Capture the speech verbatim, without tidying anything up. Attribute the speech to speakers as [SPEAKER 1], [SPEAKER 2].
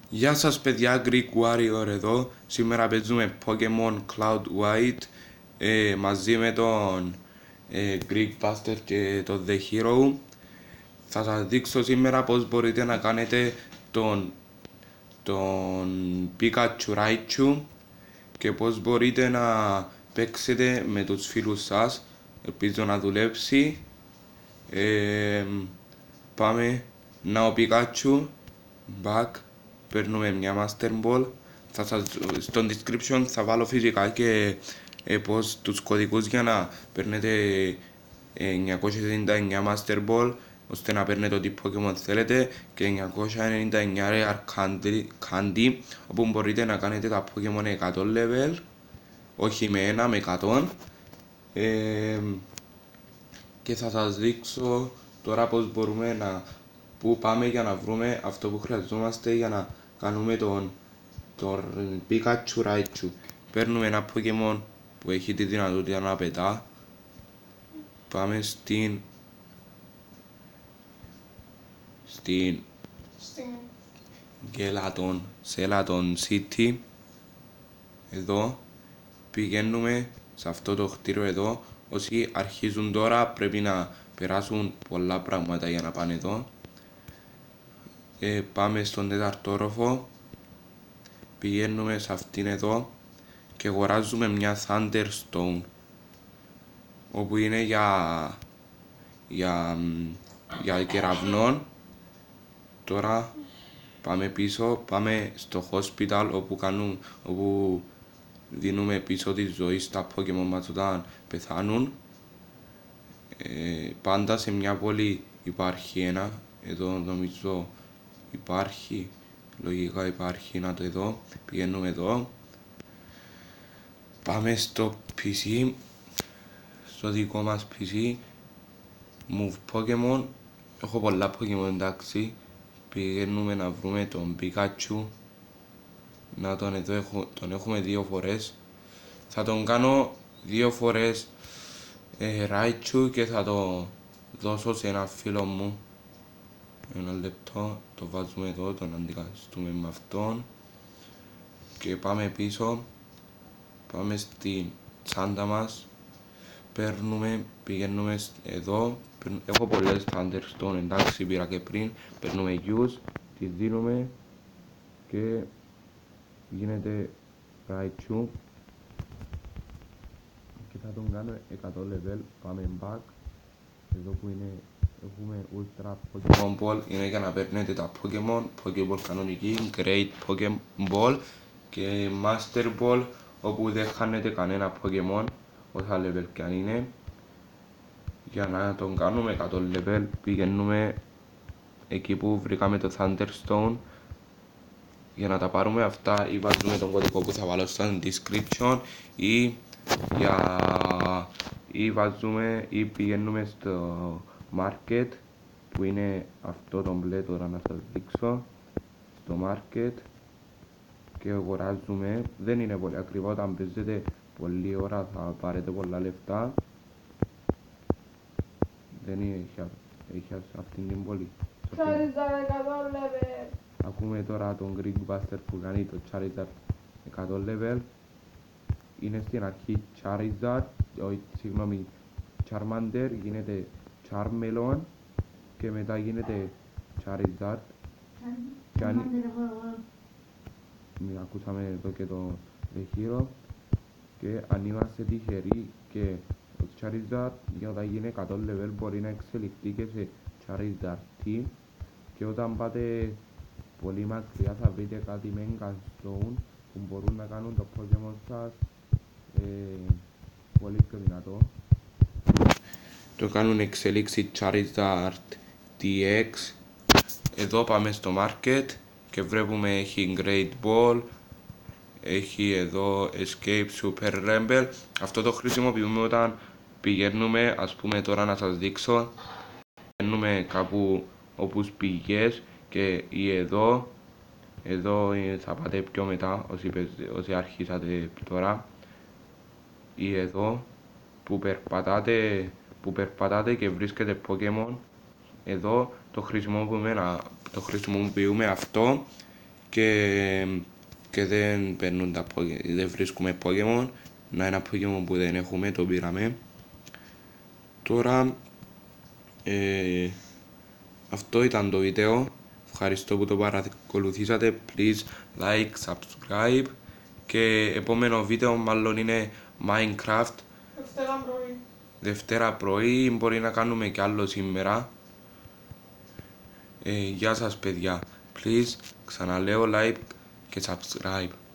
[SPEAKER 1] Γεια σας παιδιά, Greek Warrior εδώ. Σήμερα παίζουμε Pokemon Cloud White ε, μαζί με τον ε, Greek Buster και τον The Hero. Θα σας δείξω σήμερα πώς μπορείτε να κάνετε τον, τον Pikachu Raichu και πώς μπορείτε να παίξετε με τους φίλους σας. Ελπίζω να δουλέψει. Ε, πάμε. Να ο Pikachu. Back. Παίρνουμε μια Master Ball. Θα σας, στο description θα βάλω φυσικά και ε, πώς, τους κωδικούς για να παίρνετε ε, εννιακόσια ενενήντα εννιά Master Ball ώστε να παίρνετε ό,τι Pokemon θέλετε και εννιακόσια ενενήντα εννιά Rare Candy, Candy όπου μπορείτε να κάνετε τα Pokemon εκατό level, όχι με ένα, με εκατό. Ε, και θα σας δείξω τώρα πώς μπορούμε να που πάμε για να βρούμε αυτό που χρειαζόμαστε για να κάνουμε τον, τον Pikachu Raichu. Παίρνουμε ένα Pokemon που έχει τη δυνατότητα να πετά. Πάμε στην στην Gelaton, Gelaton City. Εδώ πηγαίνουμε σε αυτό το κτίριο εδώ. Όσοι αρχίζουν τώρα πρέπει να περάσουν πολλά πράγματα για να πάνε εδώ. Ε, πάμε στον τέταρτο όροφο, πηγαίνουμε σε αυτήν εδώ και αγοράζουμε μια Thunderstone όπου είναι για για, για κεραυνών. Τώρα πάμε πίσω, πάμε στο hospital όπου, κάνουν, όπου δίνουμε πίσω τη ζωή στα Pokemon μας όταν πεθάνουν. Ε, πάντα σε μια πόλη υπάρχει ένα, εδώ νομίζω υπάρχει, λογικά υπάρχει, να το εδώ, πηγαίνουμε εδώ. Πάμε στο πι σι, στο δικό μας πι σι, Move Pokemon, έχω πολλά Pokemon εντάξει, πηγαίνουμε να βρούμε τον Pikachu, να τον εδώ, έχω, τον έχουμε δύο φορές, θα τον κάνω δύο φορές ε, Raichu και θα το δώσω σε ένα φίλο μου. Ένα λεπτό, το βάζουμε εδώ, τον αντικαθιστούμε με αυτόν και πάμε πίσω, πάμε στην τσάντα μας, παίρνουμε, πηγαίνουμε εδώ, έχω πολλές Thunderstone, εντάξει πήρα και πριν, παίρνουμε use, τις δίνουμε και γίνεται Raichu και θα τον κάνω εκατό level. Πάμε back, εδώ που είναι έχουμε Ultra Pokemon Ball, είναι για να παίρνετε τα Pokemon, Pokeball κανονική, Great Pokemon και Master Ball όπου δεν χάνετε κανένα Pokemon όσα level κι αν είναι. Για να τον κάνουμε εκατό level πηγαίνουμε εκεί που βρήκαμε το Thunderstone για να τα πάρουμε αυτά, ή βάζουμε τον κωδικό που θα βάλω στο description ή για ή βάζουμε ή πηγαίνουμε στο market που είναι αυτό το μπλε, τώρα να σας δείξω, στο market και αγοράζουμε. Δεν είναι πολύ ακριβό, όταν παίζετε πολλή ώρα θα πάρετε πολλά λεφτά, δεν έχει, έχει αυτήν την πόλη. Ακούμε τώρα τον Greek Buster που κάνει το Charizard εκατό level. Είναι στην αρχή Charizard, όχι, συγγνώμη, Charmander, γίνεται Charmelon και μετά γίνεται Charizard. Και αν... Μην ακούσαμε εδώ και το The Hero. Και αν είμαστε τυχεροί και το Charizard για όταν γίνει εκατό level μπορεί να εξελιχθεί και σε Charizard Team και όταν πάτε πολύ μακριά θα βρείτε κάτι Mega Stone που μπορούν να κάνουν το Pokemon σας ε, πολύ πιο δυνατό. Το κάνουν εξελίξη Charizard τι εξ. Εδώ πάμε στο market και βλέπουμε έχει Great Ball, έχει εδώ Escape Super Rumble. Αυτό το χρησιμοποιούμε όταν πηγαίνουμε, ας πούμε τώρα να σας δείξω, πηγαίνουμε κάπου όπου πηγές και ή εδώ, εδώ θα πάτε πιο μετά όσοι, όσοι αρχίσατε τώρα, ή εδώ που περπατάτε, που περπατάτε και βρίσκετε Pokemon. Εδώ το χρησιμοποιούμε, το χρησιμοποιούμε αυτό και, και δεν, παίρνουν τα, δεν βρίσκουμε Pokemon. Να ένα Pokemon που δεν έχουμε, το πήραμε. Τώρα ε, αυτό ήταν το βίντεο. Ευχαριστώ που το παρακολουθήσατε. Please like, subscribe. Και επόμενο βίντεο μάλλον είναι Minecraft.
[SPEAKER 2] Δευτέρα πρωί.
[SPEAKER 1] Δευτέρα πρωί, μπορεί να κάνουμε κι άλλο σήμερα. Ε, γεια σας παιδιά. Please, ξαναλέω like και subscribe.